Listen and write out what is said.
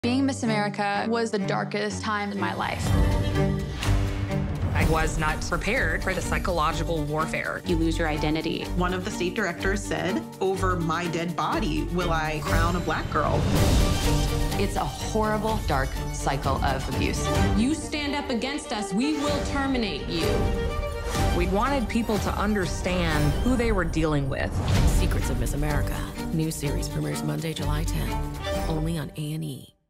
Being Miss America was the darkest time in my life. I was not prepared for the psychological warfare. You lose your identity. One of the state directors said, "Over my dead body, will I crown a black girl?" It's a horrible, dark cycle of abuse. You stand up against us, we will terminate you. We wanted people to understand who they were dealing with. Secrets of Miss America. New series premieres Monday, July 10th. Only on A&E.